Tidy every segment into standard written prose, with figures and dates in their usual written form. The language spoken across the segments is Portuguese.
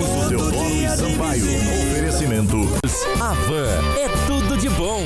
Amigos do Teodoro e Sampaio. Oferecimento. Avan é tudo de bom.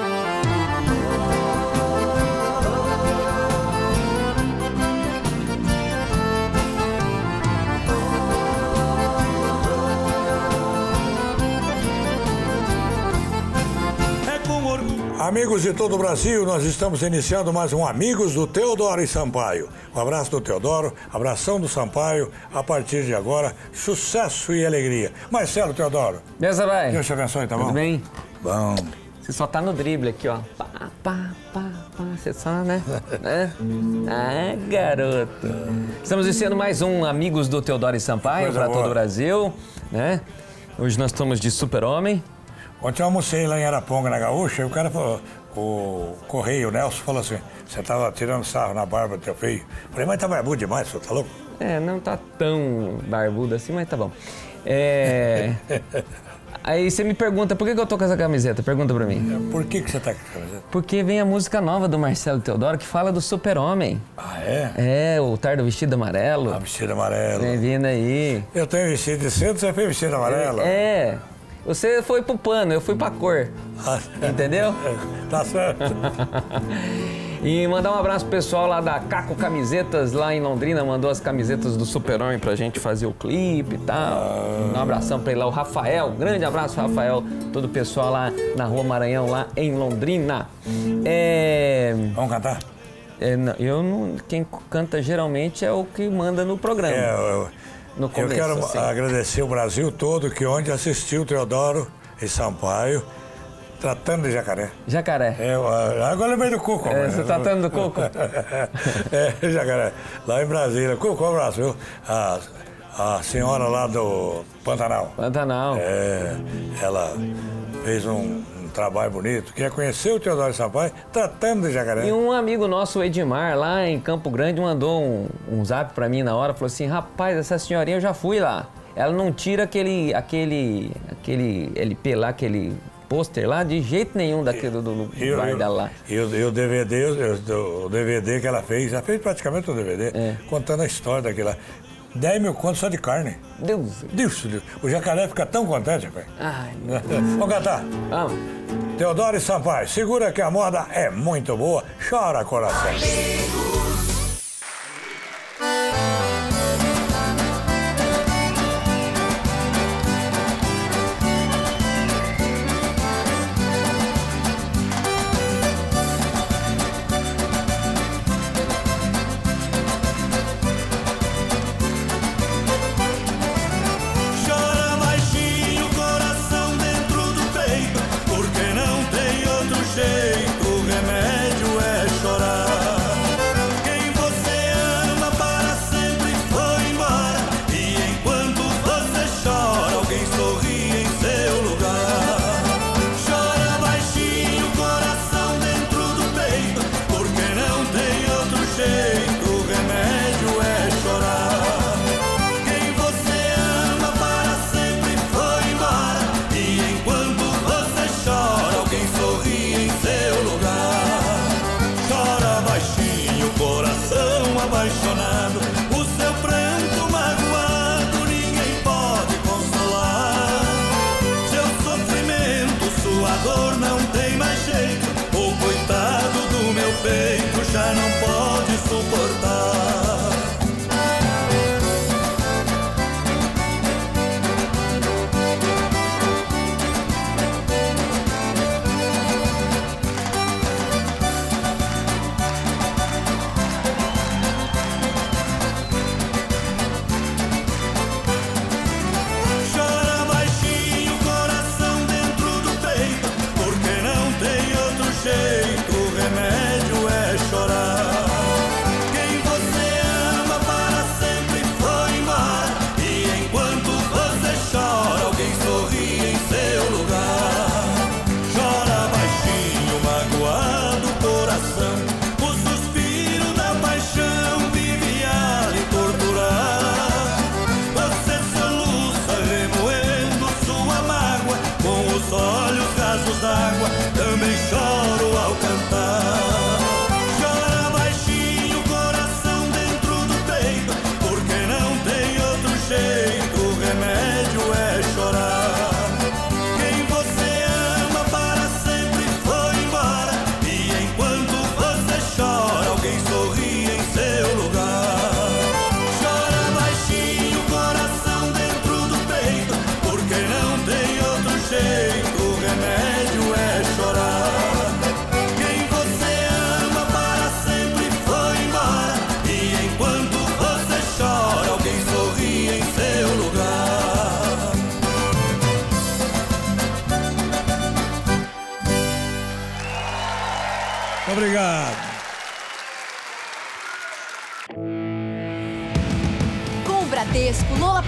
Amigos de todo o Brasil, nós estamos iniciando mais um Amigos do Teodoro e Sampaio. Um abraço do Teodoro, abração do Sampaio. A partir de agora, sucesso e alegria. Marcelo Teodoro. Beleza, vai? Deus te abençoe, tá bom? Tudo bem? Bom. Você só tá no drible aqui, ó. Pá, pá, pá, pá. Você só, né? Ah, garoto. Estamos iniciando mais um Amigos do Teodoro e Sampaio para todo o Brasil, né? Hoje nós estamos de Super-Homem. Ontem eu almocei lá em Araponga, na Gaúcha, e o cara falou, o Correio, o Nelson, falou assim, você tava tirando sarro na barba do teu filho. Falei, mas tá barbudo demais, você tá louco? É, não tá tão barbudo assim, mas tá bom. Aí você me pergunta, por que eu tô com essa camiseta? Pergunta pra mim. Por que você tá com essa camiseta? Porque vem a música nova do Marcelo Teodoro, que fala do Super-Homem. Ah, é? É, o Tardo Vestido Amarelo. Ah, vestido amarelo. Vem vindo aí. Eu tenho vestido de centro, você fez vestido amarelo? É. Você foi pro pano, eu fui pra cor. Entendeu? Tá certo. E mandar um abraço pro pessoal lá da Caco Camisetas, lá em Londrina, mandou as camisetas do Super-Homem pra gente fazer o clipe e tal. Um abração pra ele lá, o Rafael, grande abraço, Rafael, todo o pessoal lá na Rua Maranhão, lá em Londrina. Vamos cantar? Eu não, quem canta geralmente é o que manda no programa. No começo, eu quero assim. agradecer o Brasil todo que ontem assistiu Teodoro e Sampaio tratando de jacaré. Jacaré. Agora lembrei do Cuco. Você tá tratando do Cuco? Jacaré. Lá em Brasília. Cuco, um abraço, viu? A senhora lá do Pantanal. Pantanal. Ela fez um trabalho bonito. Quer conhecer o Teodoro e Sampaio tratando de jacaré. E um amigo nosso, o Edmar, lá em Campo Grande, mandou um zap pra mim na hora, falou assim, rapaz, essa senhorinha eu já fui lá. Ela não tira aquele LP lá, aquele pôster lá, de jeito nenhum daquele do bar dela lá. E o DVD que ela fez praticamente o DVD, contando a história daquilo lá. 10 mil contos só de carne. Deus. O jacaré fica tão contente, rapaz. Ai, vamos cantar. Vamos. Teodoro e Sampaio, segura que a moda é muito boa. Chora, coração. Já não pode suportar. Chora baixinho, coração dentro do peito, porque não tem outro jeito. O remédio é chorar. Quem você ama para sempre foi embora, e enquanto você chora, alguém sorri em seu lugar. Chora baixinho, magoado o coração, o suspiro da paixão vive a lhe torturar. Você soluça remoendo sua mágoa, com os olhos rasos d'água, também choro ao cantar. O remédio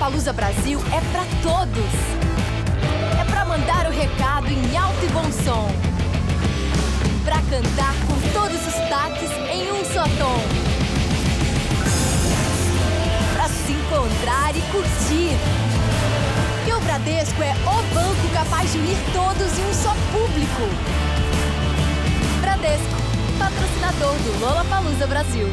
Lollapalooza Brasil é pra todos. É pra mandar o recado em alto e bom som. Pra cantar com todos os sotaques em um só tom. Pra se encontrar e curtir. E o Bradesco é o banco capaz de unir todos em um só público. Bradesco, patrocinador do Lollapalooza Brasil.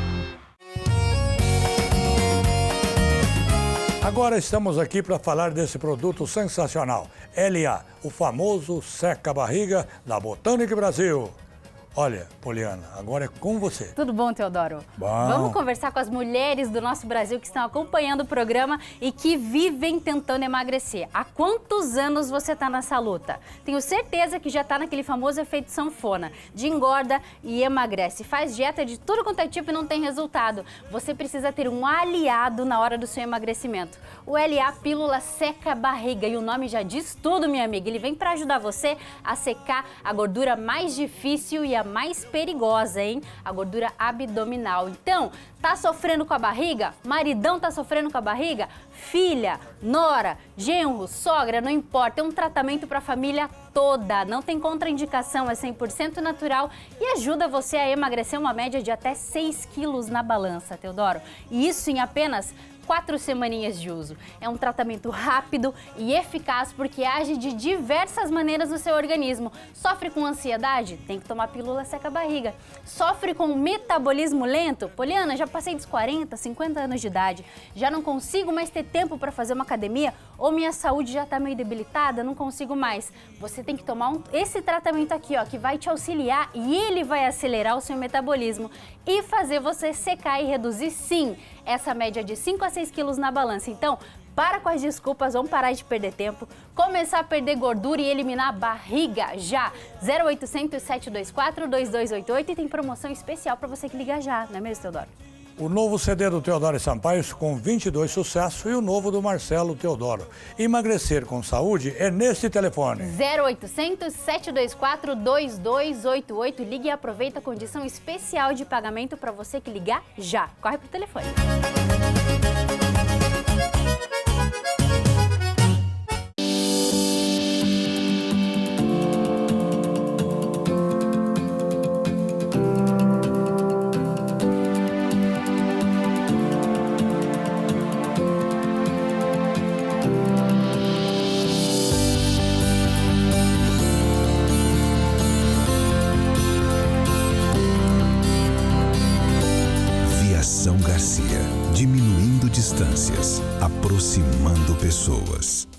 Agora estamos aqui para falar desse produto sensacional, LA, o famoso seca-barriga da Botânica Brasil. Olha, Poliana, agora é com você. Tudo bom, Teodoro? Bom. Vamos conversar com as mulheres do nosso Brasil que estão acompanhando o programa e que vivem tentando emagrecer. Há quantos anos você está nessa luta? Tenho certeza que já está naquele famoso efeito sanfona, de engorda e emagrece. Faz dieta de tudo quanto é tipo e não tem resultado. Você precisa ter um aliado na hora do seu emagrecimento. O LA Pílula Seca Barriga, e o nome já diz tudo, minha amiga. Ele vem para ajudar você a secar a gordura mais difícil e a mais perigosa, hein? A gordura abdominal. Então, tá sofrendo com a barriga? Maridão tá sofrendo com a barriga? Filha, nora, genro, sogra, não importa. É um tratamento para a família toda. Não tem contraindicação, é 100% natural e ajuda você a emagrecer uma média de até 6 quilos na balança, Teodoro. E isso em apenas 4 semaninhas de uso. É um tratamento rápido e eficaz porque age de diversas maneiras no seu organismo. Sofre com ansiedade? Tem que tomar pílula seca-barriga. Sofre com metabolismo lento? Poliana, já passei dos 40, 50 anos de idade. Já não consigo mais ter tempo para fazer uma academia ou minha saúde já está meio debilitada, não consigo mais. Você tem que tomar esse tratamento aqui, ó, que vai te auxiliar e ele vai acelerar o seu metabolismo e fazer você secar e reduzir, sim, essa média de 5 a 6 quilos na balança. Então, para com as desculpas, vamos parar de perder tempo, começar a perder gordura e eliminar a barriga já. 0800 724 2288 e tem promoção especial para você que liga já, não é mesmo, Teodoro? O novo CD do Teodoro Sampaio com 22 sucessos e o novo do Marcelo Teodoro. Emagrecer com saúde é nesse telefone. 0800 724 2288. Ligue e aproveita a condição especial de pagamento para você que ligar já. Corre pro telefone. Garcia, diminuindo distâncias, aproximando pessoas.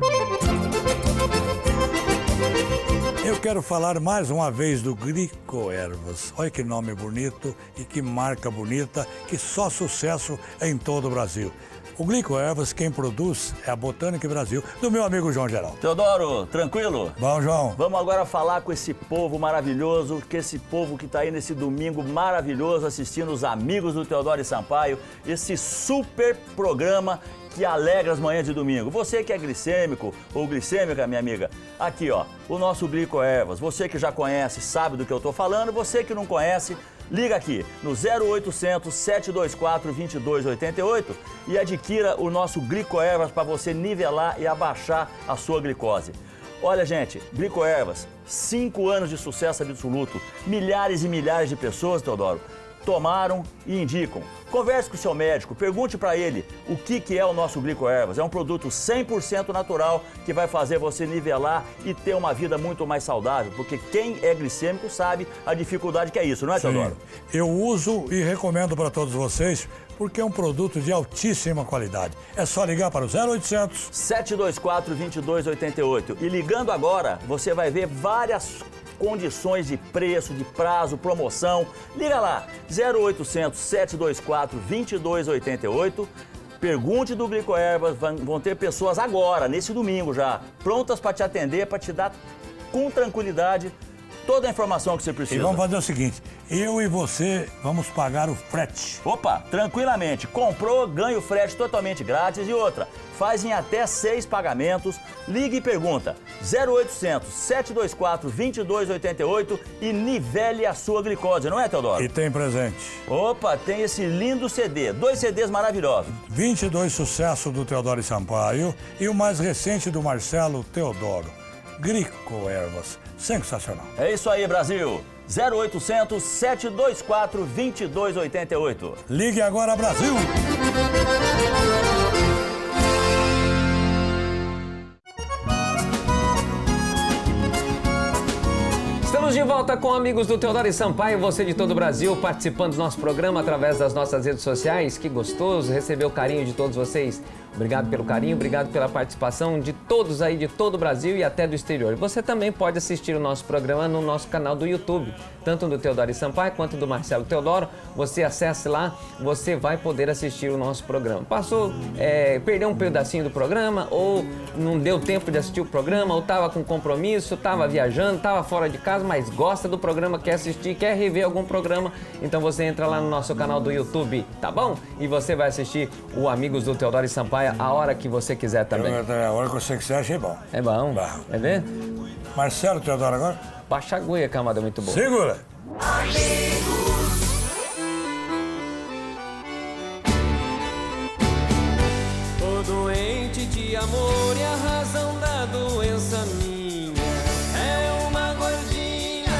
Eu quero falar mais uma vez do Glicoervas. Olha que nome bonito e que marca bonita, que só sucesso em todo o Brasil. O Glicoervas, quem produz é a Botânica Brasil, do meu amigo João Geraldo. Teodoro, tranquilo? Bom, João. Vamos agora falar com esse povo maravilhoso, que esse povo que está aí nesse domingo maravilhoso, assistindo os amigos do Teodoro Sampaio, esse super programa que alegra as manhãs de domingo. Você que é glicêmico ou glicêmica, minha amiga, aqui ó, o nosso Glicoervas. Você que já conhece, sabe do que eu tô falando, você que não conhece, liga aqui no 0800 724 2288 e adquira o nosso Glicoervas para você nivelar e abaixar a sua glicose. Olha, gente, Glicoervas, 5 anos de sucesso absoluto, milhares e milhares de pessoas, Teodoro, tomaram e indicam. Converse com o seu médico, pergunte para ele o que é o nosso Glicoervas. É um produto 100% natural que vai fazer você nivelar e ter uma vida muito mais saudável, porque quem é glicêmico sabe a dificuldade que é isso, não é, Teodoro? Eu uso e recomendo para todos vocês, porque é um produto de altíssima qualidade. É só ligar para o 0800 724 2288 e ligando agora, você vai ver várias condições de preço, de prazo, promoção. Liga lá, 0800 724 2288. Pergunte do Glicoervas, vão ter pessoas agora, nesse domingo já, prontas para te atender, para te dar com tranquilidade toda a informação que você E precisa. vamos fazer o seguinte, eu e você vamos pagar o frete. Opa, tranquilamente. Comprou, ganha o frete totalmente grátis. E outra, faz em até 6 pagamentos. Ligue e pergunta 0800 724 2288 e nivele a sua glicose, não é, Teodoro? E tem presente. Opa, tem esse lindo CD, 2 CDs maravilhosos. 22 sucessos do Teodoro e Sampaio e o mais recente do Marcelo Teodoro. Grico Ervas. Sensacional. É isso aí, Brasil. 0800 724 2288. Ligue agora, Brasil! Estamos de volta com amigos do Teodoro e Sampaio, você de todo o Brasil, participando do nosso programa através das nossas redes sociais. Que gostoso receber o carinho de todos vocês. Obrigado pelo carinho, obrigado pela participação de todos aí de todo o Brasil e até do exterior. Você também pode assistir o nosso programa no nosso canal do YouTube, tanto do Teodoro e Sampaio quanto do Marcelo Teodoro. Você acesse lá, você vai poder assistir o nosso programa. Perdeu um pedacinho do programa, ou não deu tempo de assistir o programa, ou estava com compromisso, estava viajando, estava fora de casa, mas gosta do programa, quer assistir, quer rever algum programa, então você entra lá no nosso canal do YouTube, tá bom? E você vai assistir o Amigos do Teodoro e Sampaio a hora que você quiser também. A hora que você quiser, achei bom. É bom. Vai ver? Marcelo Teodoro agora? Pachaguia, camada, muito boa. Segura! Tô doente de amor e a razão da doença minha é uma gordinha,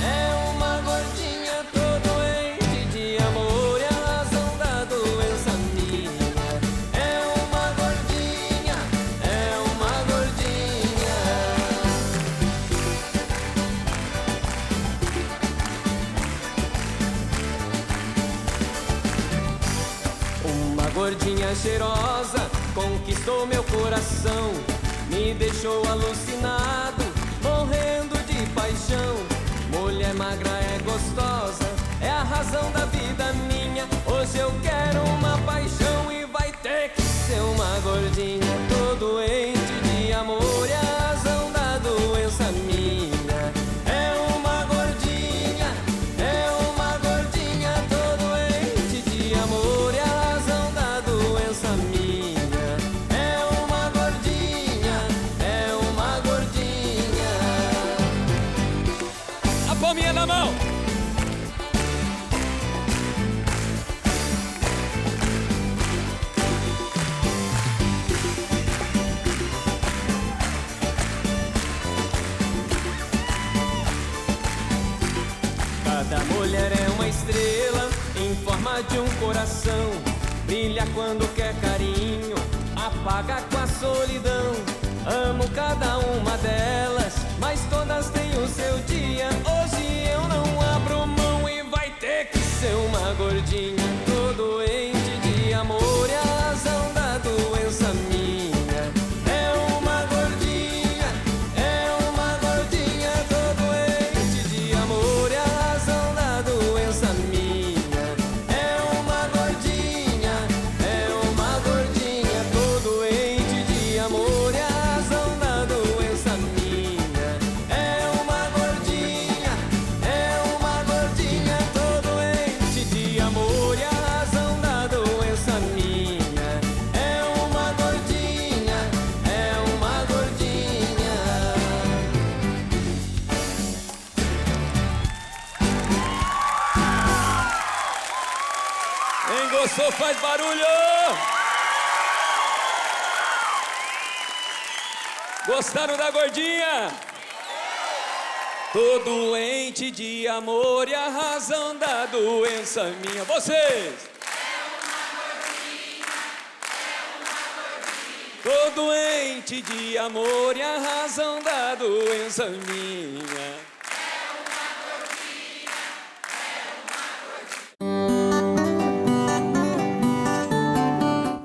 tô doente de amor e a razão da doença minha é uma gordinha, Uma gordinha cheirosa conquistou meu coração, me deixou alucinado, morrendo de paixão. Mulher magra é gostosa, é a razão da vida minha. Hoje eu quero uma paixão e vai ter que ser uma gordinha. Tô doente de amor e a razão da doença minha é uma gordinha, tô doente de amor e a razão da doença minha é uma gordinha. A palminha na mão. Cada mulher é uma estrela em forma de um coração. Brilha quando quer carinho, apaga com a solidão. Amo cada uma delas, mas todas têm o seu dia. Hoje eu não abro mão e vai ter que ser uma gordinha. Tô doente de amor e a razão da doença minha é uma gordinha, tô doente de amor e a razão da doença minha é uma gordinha, tô doente de amor e a razão da doença minha é uma gordinha, tô doente de amor e a razão da doença minha é uma gordinha. Quem gostou faz barulho! Gostaram da gordinha? Tô doente de amor e a razão da doença minha. Vocês! Tô doente de amor e a razão da doença minha.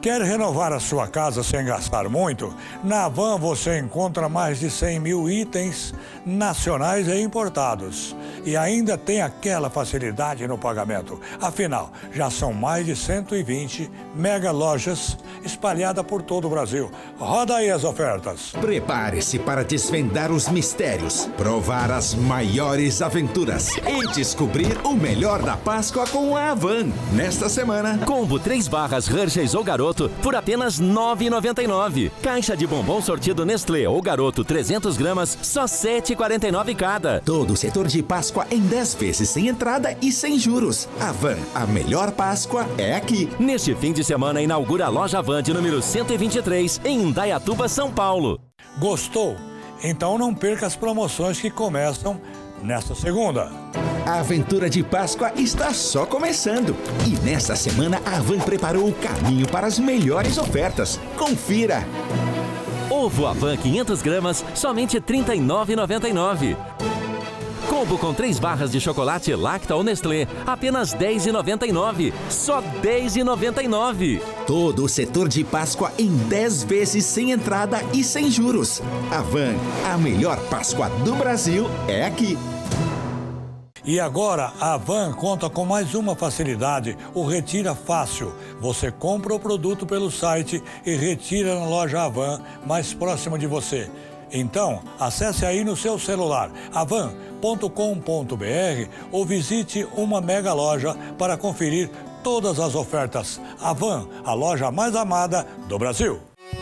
Quer renovar a sua casa sem gastar muito? Na Havan você encontra mais de 100 mil itens nacionais e importados. E ainda tem aquela facilidade no pagamento. Afinal, já são mais de 120 mega lojas espalhadas por todo o Brasil. Roda aí as ofertas. Prepare-se para desvendar os mistérios, provar as maiores aventuras e descobrir o melhor da Páscoa com a Havan. Nesta semana, combo 3 barras Hershey's ou Garoto por apenas R$ 9,99. Caixa de bombom sortido Nestlé ou Garoto 300 gramas, só R$ 7,49 cada. Todo o setor de Páscoa em 10 vezes sem entrada e sem juros. Havan, a melhor Páscoa é aqui. Neste fim de semana, inaugura a loja Havan de número 123, em Indaiatuba, São Paulo. Gostou? Então não perca as promoções que começam nesta segunda. A aventura de Páscoa está só começando. E nesta semana, a Havan preparou o caminho para as melhores ofertas. Confira! Ovo Havan 500 gramas, somente R$ 39,99. Combo com 3 barras de chocolate Lacta ou Nestlé, apenas R$ 10,99. Só R$ 10,99. Todo o setor de Páscoa em 10 vezes sem entrada e sem juros. Havan, a melhor Páscoa do Brasil é aqui. E agora, a Havan conta com mais uma facilidade, o Retira Fácil. Você compra o produto pelo site e retira na loja Havan mais próxima de você. Então, acesse aí no seu celular, havan.com.br ou visite uma mega loja para conferir todas as ofertas. Havan, a loja mais amada do Brasil.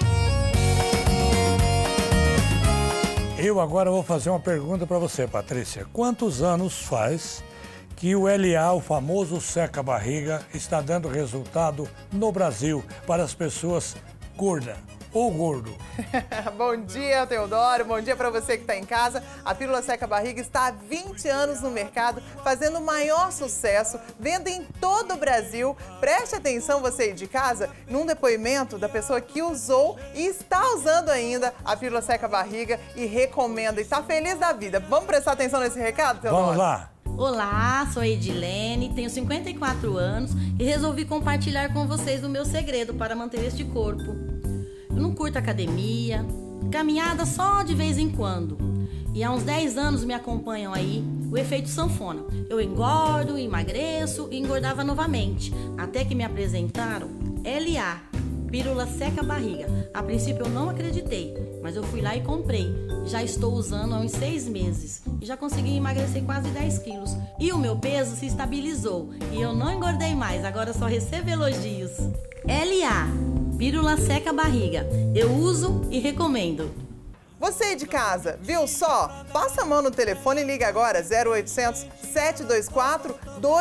Eu agora vou fazer uma pergunta para você, Patrícia. Quantos anos faz que o LA, o famoso seca-barriga, está dando resultado no Brasil para as pessoas gordas ou gordo? Bom dia, Teodoro. Bom dia para você que está em casa. A Pílula Seca-Barriga está há 20 anos no mercado, fazendo o maior sucesso, vendo em todo o Brasil. Preste atenção, você aí de casa, num depoimento da pessoa que usou e está usando ainda a Pílula Seca-Barriga e recomenda. E está feliz da vida. Vamos prestar atenção nesse recado, Teodoro? Vamos lá. Olá, sou a Edilene, tenho 54 anos e resolvi compartilhar com vocês o meu segredo para manter este corpo. Eu não curto academia, caminhada só de vez em quando. E há uns 10 anos me acompanham aí o efeito sanfona. Eu engordo, emagreço e engordava novamente. Até que me apresentaram LA, Pílula Seca-Barriga. A princípio eu não acreditei, mas eu fui lá e comprei. Já estou usando há uns 6 meses e já consegui emagrecer quase 10 quilos. E o meu peso se estabilizou e eu não engordei mais, agora só recebo elogios. LA, Pílula Seca-Barriga. Eu uso e recomendo. Você aí de casa, viu só? Passa a mão no telefone e liga agora 0800 724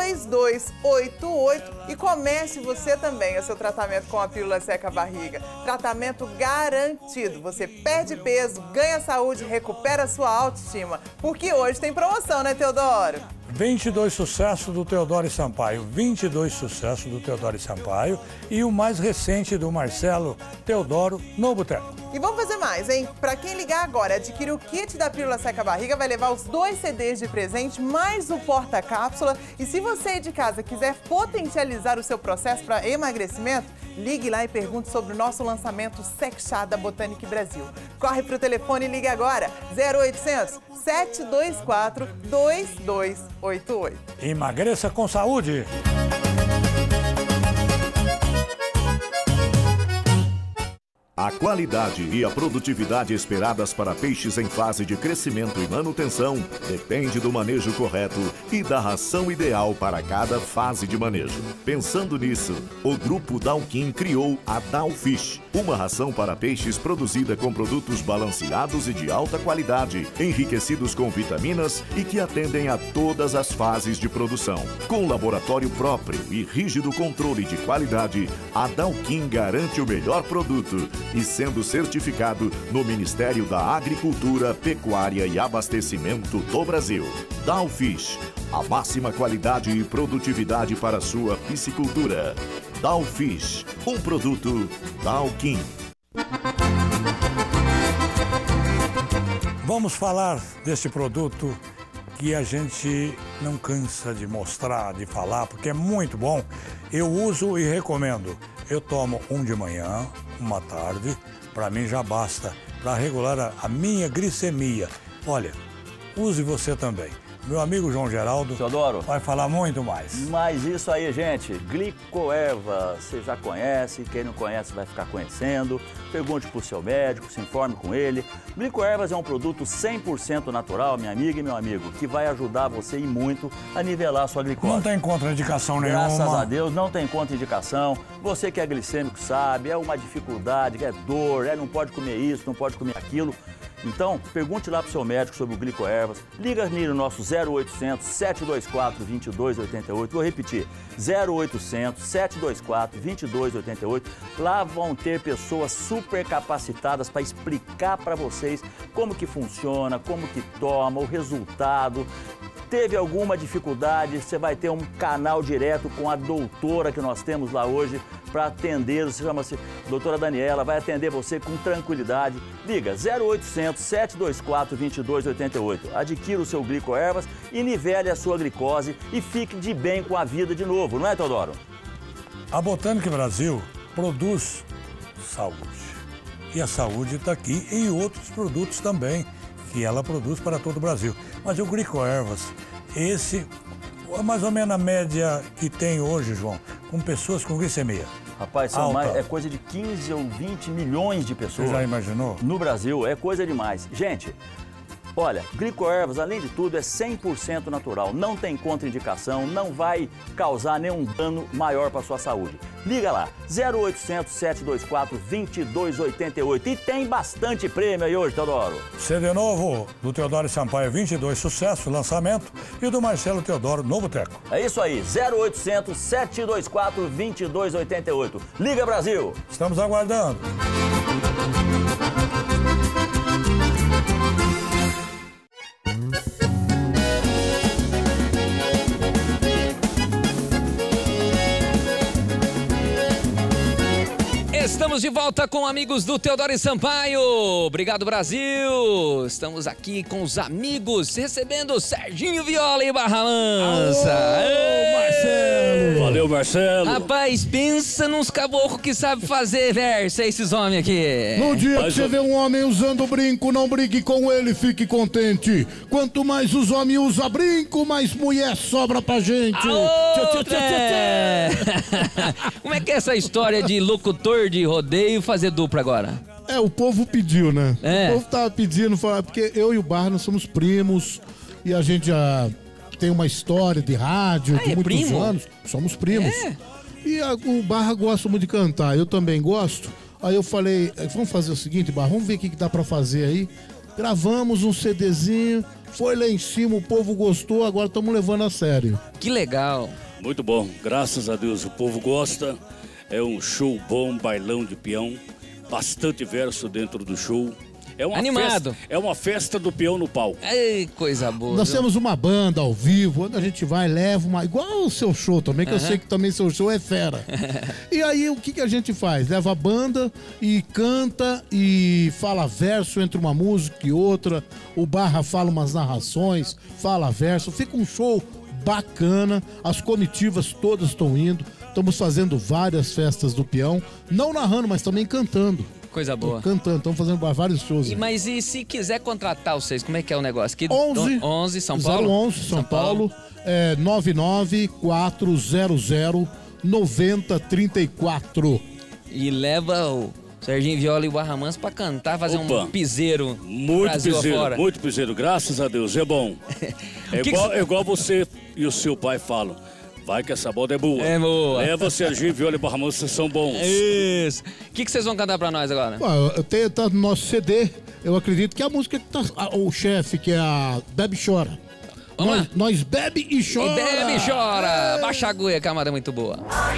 2288 e comece você também o seu tratamento com a Pílula Seca-Barriga. Tratamento garantido. Você perde peso, ganha saúde, recupera sua autoestima. Porque hoje tem promoção, né, Teodoro? 22 sucessos do Teodoro Sampaio, 22 sucessos do Teodoro Sampaio e o mais recente do Marcelo Teodoro no Boteco. E vamos fazer mais, hein? Pra quem ligar agora, adquirir o kit da Pílula Seca-Barriga, vai levar os 2 CDs de presente, mais o porta-cápsula. E se você aí de casa quiser potencializar o seu processo para emagrecimento, ligue lá e pergunte sobre o nosso lançamento Sex Chá da Botanic Brasil. Corre pro telefone e ligue agora, 0800 724 2288. Emagreça com saúde! A qualidade e a produtividade esperadas para peixes em fase de crescimento e manutenção depende do manejo correto e da ração ideal para cada fase de manejo. Pensando nisso, o Grupo Dalquim criou a Dalfish, uma ração para peixes produzida com produtos balanceados e de alta qualidade, enriquecidos com vitaminas e que atendem a todas as fases de produção. Com laboratório próprio e rígido controle de qualidade, a Dalquim garante o melhor produto e sendo certificado no Ministério da Agricultura, Pecuária e Abastecimento do Brasil. Dalfish, a máxima qualidade e produtividade para a sua piscicultura. Dalfish, um produto Dalquim. Vamos falar deste produto que a gente não cansa de mostrar, de falar, porque é muito bom. Eu uso e recomendo. Eu tomo um de manhã, uma à tarde, para mim já basta, para regular a minha glicemia. Olha, use você também. Meu amigo João Geraldo Teodoro vai falar muito mais. Mas isso aí, gente, Glicoerva, você já conhece, quem não conhece vai ficar conhecendo. Pergunte pro seu médico, se informe com ele. Glicoervas é um produto 100% natural, minha amiga e meu amigo, que vai ajudar você e muito a nivelar a sua glicose. Não tem contraindicação nenhuma. Graças a Deus, não tem contraindicação. Você que é glicêmico sabe, é uma dificuldade, é dor, não pode comer isso, não pode comer aquilo. Então, pergunte lá pro seu médico sobre o Glicoervas. Liga ali no nosso 0800 724 2288. Vou repetir, 0800 724 2288. Lá vão ter pessoas super capacitadas para explicar para vocês como que funciona, como que toma, o resultado. Teve alguma dificuldade, você vai ter um canal direto com a doutora que nós temos lá hoje para atender, você chama-se doutora Daniela, vai atender você com tranquilidade. Liga 0800 724 2288. Adquira o seu Glicoervas e nivele a sua glicose e fique de bem com a vida de novo, não é, Teodoro? A Botânica Brasil produz saúde. E a saúde está aqui em outros produtos também, que ela produz para todo o Brasil. Mas o Glicoervas, esse é mais ou menos a média que tem hoje, João, com pessoas com glicemia. Rapaz, são mais, é coisa de 15 ou 20 milhões de pessoas. Você já imaginou? No Brasil, é coisa demais. Gente, olha, Glicoervas, além de tudo, é 100% natural. Não tem contraindicação, não vai causar nenhum dano maior para a sua saúde. Liga lá, 0800 724 2288. E tem bastante prêmio aí hoje, Teodoro. CD novo do Teodoro Sampaio 22, sucesso, lançamento. E do Marcelo Teodoro, Novo Teco. É isso aí, 0800 724 2288. Liga, Brasil! Estamos aguardando. Estamos de volta com amigos do Teodoro Sampaio. Obrigado, Brasil. Estamos aqui com os amigos, recebendo Serginho Viola e Barra Mansa. Alô, Marcelo. Valeu, Marcelo. Rapaz, pensa nos caboclos que sabem fazer verso, esses homens aqui. No dia que você vê um homem usando brinco, não brigue com ele, fique contente. Quanto mais os homens usam brinco, mais mulher sobra pra gente. Como é que é essa história de locutor de rodeio fazer dupla agora? É, o povo pediu, né? O povo tava pedindo, porque eu e o Barra, nós somos primos e a gente já tem uma história de rádio de muitos anos. Somos primos. E o Barra gosta muito de cantar, eu também gosto. Aí eu falei, vamos fazer o seguinte, Barra, vamos ver o que dá pra fazer aí. Gravamos um CDzinho, foi lá em cima, o povo gostou, agora estamos levando a sério. Que legal. Muito bom, graças a Deus, o povo gosta. É um show bom, bailão de peão, bastante verso dentro do show. É uma animado. É uma festa do peão no palco. Ei, coisa boa. Nós temos uma banda ao vivo, onde a gente vai, leva uma... Igual o seu show também, que eu sei que também seu show é fera. E aí, o que a gente faz? Leva a banda e canta e fala verso entre uma música e outra. O Barra fala umas narrações, fala verso. Fica um show bacana. As comitivas todas estão indo. Estamos fazendo várias festas do peão, não narrando, mas também cantando. Coisa boa. Cantando, estamos fazendo vários shows. Mas e se quiser contratar vocês, como é que é o negócio? 11 São Paulo? 011 São Paulo, 99400 9034. E leva o Serginho Viola e o Barra Mansa pra cantar, fazer um piseiro. Muito piseiro, muito piseiro, graças a Deus, é bom. É igual você e o seu pai falam. Vai que essa boda é boa. É boa. Leva o Serginho Viola e Barra Mansa, vocês são bons. Isso. O que vocês vão cantar pra nós agora? Tá no nosso CD, eu acredito que a música que tá... O chefe, que é a Bebe e Chora. Vamos lá. Nós bebe e chora. Bebe e chora. Baixa a agulha, camada muito boa.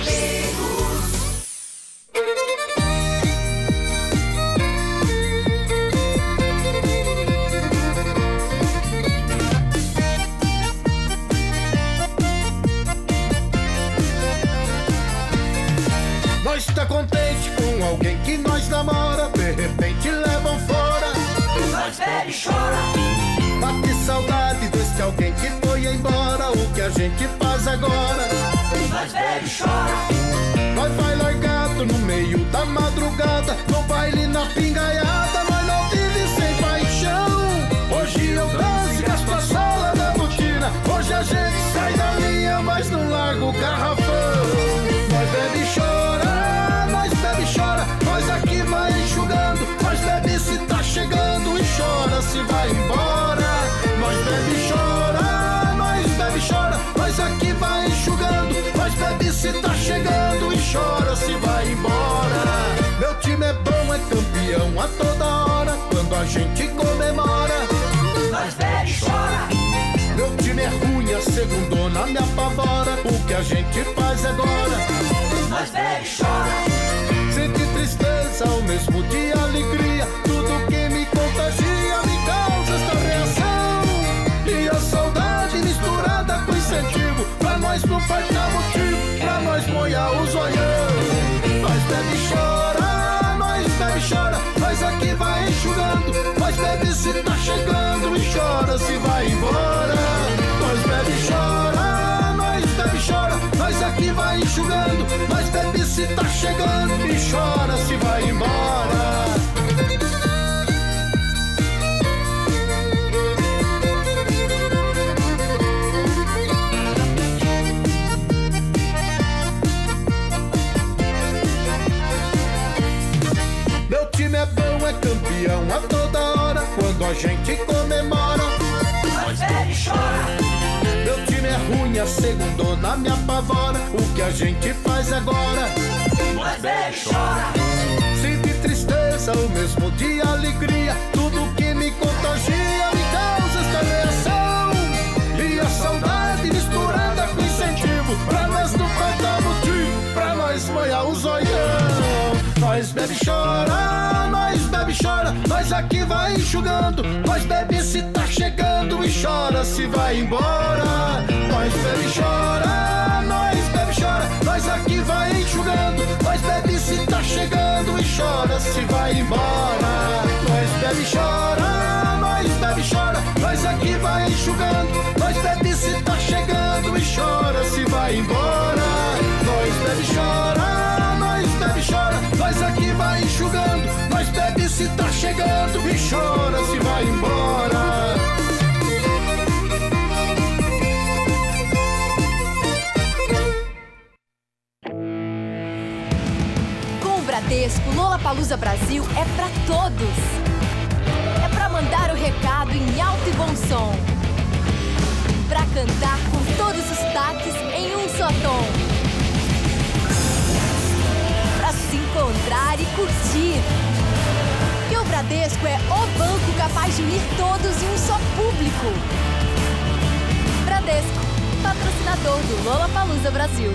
Nós tá contente com alguém que nós namora, de repente levam fora. Nós bebe e chora. Bate saudade desse alguém que foi embora. O que a gente faz agora? Nós bebe e chora. Nós vai largado outro no meio da madrugada. No baile, na pingaiada, nós não vive sem paixão. Hoje eu danço e gasto a sola da botina. Hoje a gente sai da linha, mas não larga o garrafão. Nós bebe e chora, nós bebe e chora. Nós aqui vai enxugando. Nós bebe se tá chegando e chora se vai embora. Nós bebe e chora, nós bebe e chora. Nós aqui vai enxugando. Nós bebe se tá chegando e chora se vai embora. Meu time é bom, é campeão a toda hora. Quando a gente comemora, nós bebe e chora. Meu time é ruim, a segundona me apavora. O que a gente faz agora, nós bebe e chora. Sente tristeza ao mesmo de alegria. Tudo que me contagia me causa esta reação. E a saudade misturada com incentivo. Pra nós não faltar motivo, pra nós molhar o zoião. Nós bebe e chora, nós bebe e chora. Nós aqui vai enxugando. Nós bebe se tá chegando e chora se vai embora. Nós bebe e chora, nós bebe e chora. Nós aqui vai enxugando. Nós bebe se tá chegando e chora se vai embora. Meu time é bom, é campeão a toda hora. Quando a gente comemora, nós bebe e chora. Meu time é ruim, a segundona me apavora. O que a gente faz agora, nós bebe e chora. Sente tristeza, o mesmo de alegria. Tudo que me contagia me causa esta reação. E a saudade misturada com incentivo. Pra nós não faltar motivo, pra nós molhar o zoião. Nós bebe e chora, nós bebe e chora. Nós aqui vai enxugando. Nós bebe se tá chegando e chora se vai embora. Nós bebe e chora, nós bebe e chora. Nós aqui vai enxugando. Nós bebe se tá chegando e chora se vai embora. Nós bebe e chora, nós bebe e chora. Nós aqui vai enxugando. Nós bebe se tá chegando e chora se vai embora. Nós bebe e chora, nós bebe e chora. Nós aqui vai enxugando. Nós bebe se tá chegando e chora se vai embora. Com o Bradesco, Lollapalooza Brasil é pra todos. É pra mandar o recado em alto e bom som. Pra cantar com todos os sotaques em um só tom. Pra se encontrar e curtir. Que o Bradesco é o banco capaz de unir todos em um só público. Bradesco, patrocinador do Lollapalooza Brasil.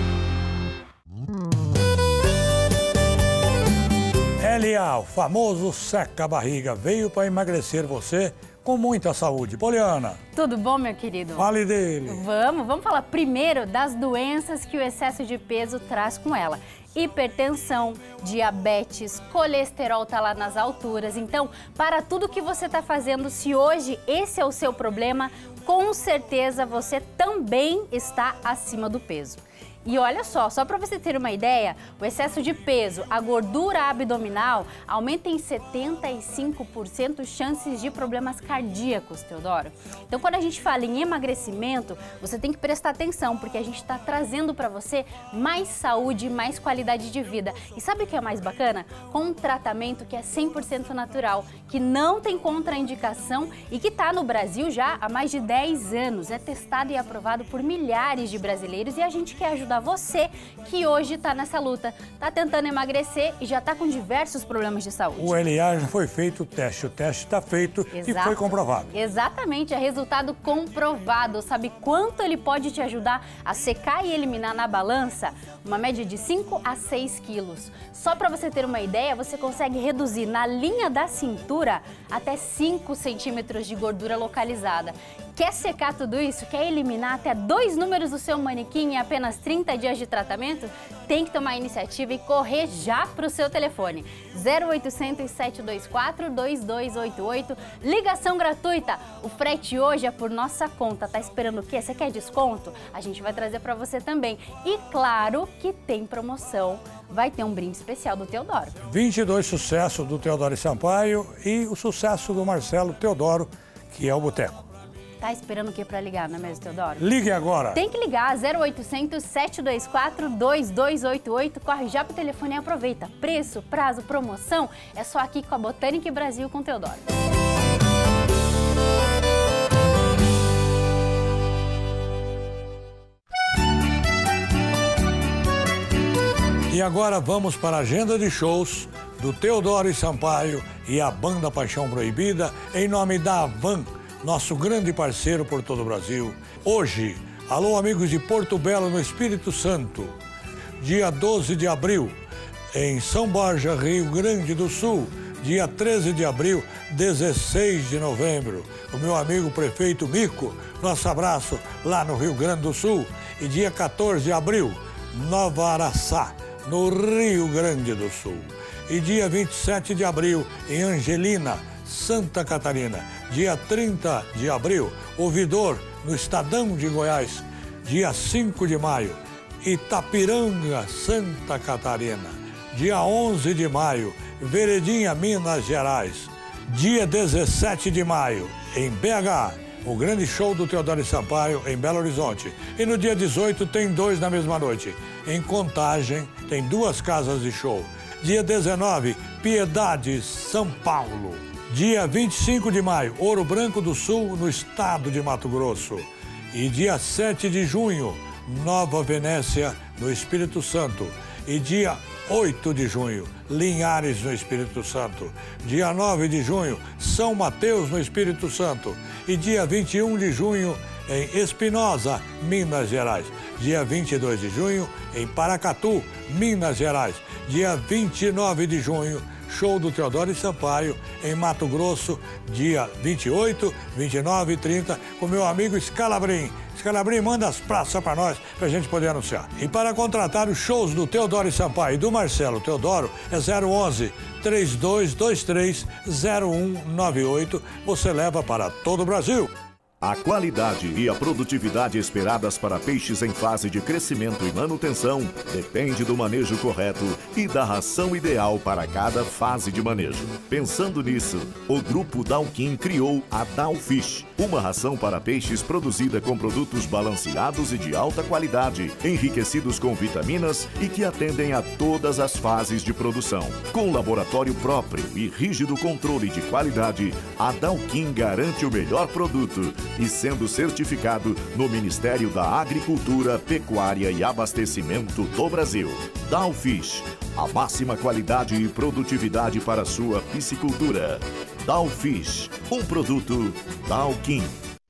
LA, o famoso seca-barriga, veio para emagrecer você com muita saúde. Poliana. Tudo bom, meu querido? Fale dele. Vamos falar primeiro das doenças que o excesso de peso traz com ela. Hipertensão, diabetes, colesterol tá lá nas alturas. Então, para tudo que você tá fazendo, se hoje esse é o seu problema, com certeza você também está acima do peso. E olha só para você ter uma ideia, o excesso de peso, a gordura abdominal, aumenta em 75% chances de problemas cardíacos, Teodoro. Então, quando a gente fala em emagrecimento, você tem que prestar atenção, porque a gente está trazendo para você mais saúde, mais qualidade de vida. E sabe o que é mais bacana? Com um tratamento que é 100% natural, que não tem contraindicação e que está no Brasil já há mais de 10 anos. É testado e aprovado por milhares de brasileiros e a gente quer ajudar você que hoje está nessa luta, está tentando emagrecer e já está com diversos problemas de saúde. O LA já foi feito o teste está feito. Exato. E foi comprovado. Exatamente, é resultado comprovado. Sabe quanto ele pode te ajudar a secar e eliminar na balança? Uma média de 5 a 6 quilos. Só para você ter uma ideia, você consegue reduzir na linha da cintura até 5 centímetros de gordura localizada. Quer secar tudo isso? Quer eliminar até 2 números do seu manequim em apenas 30 dias de tratamento? Tem que tomar a iniciativa e correr já para o seu telefone. 0800 724 2288. Ligação gratuita. O frete hoje é por nossa conta. Tá esperando o quê? Você quer desconto? A gente vai trazer para você também. E claro que tem promoção. Vai ter um brinde especial do Teodoro. 22 sucessos do Teodoro Sampaio e o sucesso do Marcelo Teodoro, que é o Boteco. Tá esperando o que para ligar, não é mesmo, Teodoro? Ligue agora. Tem que ligar, 0800 724 2288. Corre já pro telefone e aproveita. Preço, prazo, promoção, é só aqui com a Botânica Brasil com Teodoro. E agora vamos para a agenda de shows do Teodoro Sampaio e a Banda Paixão Proibida, em nome da Avan, nosso grande parceiro por todo o Brasil. Hoje, alô amigos de Porto Belo, no Espírito Santo, dia 12 de abril, em São Borja, Rio Grande do Sul, dia 13 de abril, 16 de novembro, o meu amigo prefeito Mico, nosso abraço lá no Rio Grande do Sul, e dia 14 de abril, Nova Araçá, no Rio Grande do Sul, e dia 27 de abril, em Angelina, Santa Catarina. Dia 30 de abril, Ouvidor, no Estadão de Goiás. Dia 5 de maio, Itapiranga, Santa Catarina. Dia 11 de maio, Veredinha, Minas Gerais. Dia 17 de maio, em BH, o grande show do Teodoro Sampaio, em Belo Horizonte. E no dia 18 tem 2 na mesma noite. Em Contagem, tem 2 casas de show. Dia 19, Piedade, São Paulo. Dia 25 de maio, Ouro Branco do Sul, no estado de Mato Grosso. E dia 7 de junho, Nova Venécia, no Espírito Santo. E dia 8 de junho, Linhares, no Espírito Santo. Dia 9 de junho, São Mateus, no Espírito Santo. E dia 21 de junho, em Espinosa, Minas Gerais. Dia 22 de junho, em Paracatu, Minas Gerais. Dia 29 de junho, show do Teodoro Sampaio, em Mato Grosso, dia 28, 29 e 30, com meu amigo Scalabrin. Scalabrin, manda as praças para nós, para a gente poder anunciar. E para contratar os shows do Teodoro Sampaio e do Marcelo Teodoro, é 011 3223 0198. Você leva para todo o Brasil. A qualidade e a produtividade esperadas para peixes em fase de crescimento e manutenção depende do manejo correto e da ração ideal para cada fase de manejo. Pensando nisso, o Grupo Dalquim criou a Dalfish, uma ração para peixes produzida com produtos balanceados e de alta qualidade, enriquecidos com vitaminas e que atendem a todas as fases de produção. Com laboratório próprio e rígido controle de qualidade, a Dalquim garante o melhor produto e sendo certificado no Ministério da Agricultura, Pecuária e Abastecimento do Brasil. Dalfish, a máxima qualidade e produtividade para sua piscicultura. Dalfish, um produto Dalquim.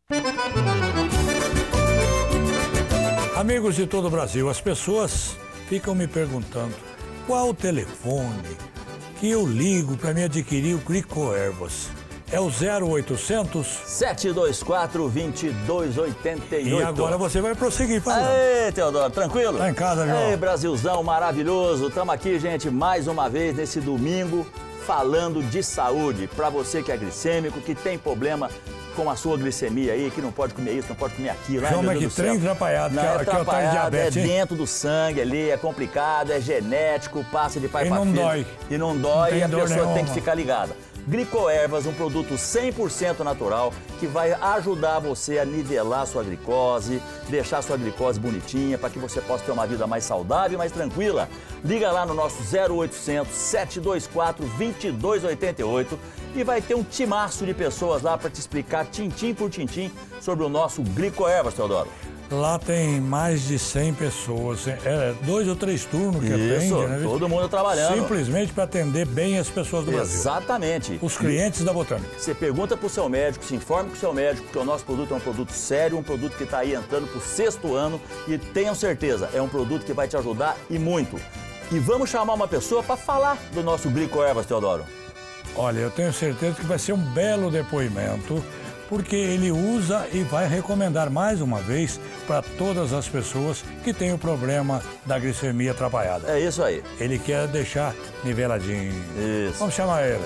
Amigos de todo o Brasil, as pessoas ficam me perguntando qual o telefone que eu ligo para me adquirir o Glicoervas. É o 0800 724 2288. E agora você vai prosseguir falando. Ei, Teodoro, tranquilo? Tá em casa, João? Ei, Brasilzão maravilhoso. Estamos aqui, gente, mais uma vez nesse domingo falando de saúde. Para você que é glicêmico, que tem problema com a sua glicemia aí, que não pode comer isso, não pode comer aquilo. João, mas que trem atrapalhado, não, que é atrapalhado, diabetes, é dentro do sangue ali, é complicado, é genético, passa de pai para filho. Dói. E não dói. E a pessoa nenhuma. tem que ficar ligada. Glicoervas, um produto 100% natural que vai ajudar você a nivelar sua glicose, deixar sua glicose bonitinha para que você possa ter uma vida mais saudável e mais tranquila. Liga lá no nosso 0800 724 2288 e vai ter um timaço de pessoas lá para te explicar tintim por tintim sobre o nosso Glicoervas, Teodoro. Lá tem mais de 100 pessoas, 2 ou 3 turnos que atende, né? Todo mundo trabalhando. Simplesmente para atender bem as pessoas do Brasil. Exatamente. Os clientes da Botânica. Você pergunta para o seu médico, se informe com o seu médico, porque o nosso produto é um produto sério, um produto que está aí entrando para o 6º ano e tenham certeza, é um produto que vai te ajudar e muito. E vamos chamar uma pessoa para falar do nosso Glicoervas, Teodoro. Olha, eu tenho certeza que vai ser um belo depoimento, porque ele usa e vai recomendar mais uma vez para todas as pessoas que têm o problema da glicemia atrapalhada. É isso aí. Ele quer deixar niveladinho. Isso. Vamos chamar ele.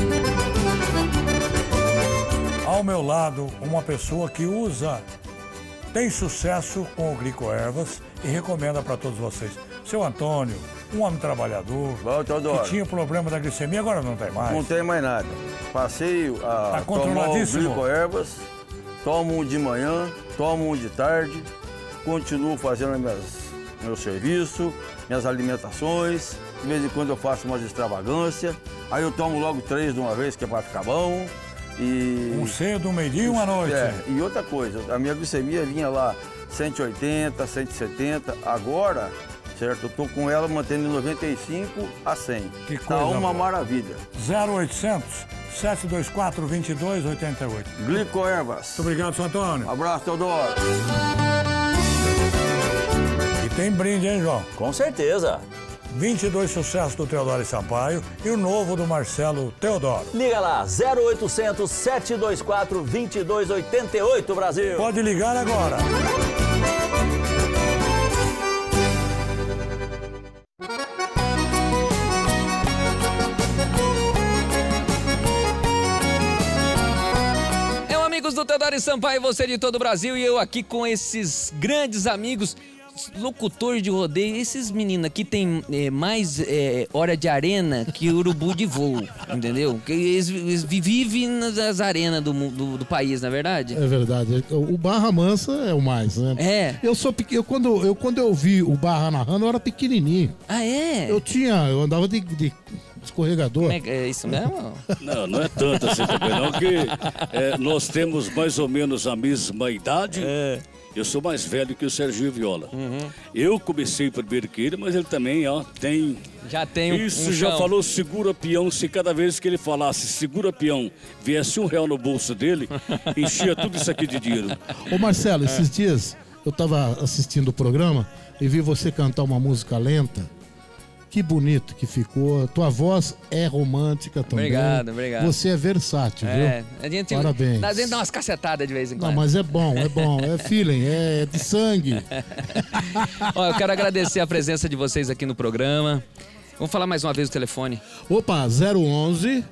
Ao meu lado, uma pessoa que tem sucesso com o Glicoervas e recomenda para todos vocês. Seu Antônio, um homem trabalhador, que tinha problema da glicemia, agora não tem mais. Não tem mais nada. Passei a tomar o Glicoervas, tomo um de manhã, tomo um de tarde, continuo fazendo meu serviço, minhas alimentações, de vez em quando eu faço umas extravagâncias, aí eu tomo logo 3 de uma vez, que é para ficar bom. E... Um cedo, um meio-dia e uma noite. E outra coisa, a minha glicemia vinha lá 180, 170, agora... Certo, eu tô com ela mantendo de 95 a 100. Que coisa tá uma boa. maravilha. 0800 724 2288. Glicoervas. Muito obrigado, seu Antônio. Um abraço, Teodoro. E tem brinde, hein, João? Com certeza. 22 sucessos do Teodoro Sampaio e o novo do Marcelo Teodoro. Liga lá, 0800 724 2288, Brasil. Pode ligar agora. Amigos do Teodoro Sampaio, você de todo o Brasil e eu aqui com esses grandes amigos, locutores de rodeio. Esses meninos aqui tem mais hora de arena que urubu de voo, entendeu? Eles vivem nas arenas do país, na é verdade? É verdade. O Barra Mansa é o mais, né? É. Eu sou pequeno. Quando eu vi o Barra narrando, eu era pequenininho. Ah, é? Eu andava de escorregador. É isso mesmo? Não é tanto assim também não, que nós temos mais ou menos a mesma idade. Eu sou mais velho que o Serginho Viola. Eu comecei primeiro que ele, mas ele também tem... Já tem Isso já falou segura peão. Se cada vez que ele falasse segura peão, viesse R$1 no bolso dele, enchia tudo isso aqui de dinheiro. Ô Marcelo, esses dias eu tava assistindo o programa e vi você cantar uma música lenta. Que bonito que ficou. Tua voz é romântica também. Obrigado, obrigado. Você é versátil, viu? A gente, parabéns. A gente dá umas cacetadas de vez em quando. Não, mas é bom. É feeling, é de sangue. Ó, eu quero agradecer a presença de vocês aqui no programa. Vamos falar mais uma vez o telefone. Opa, 011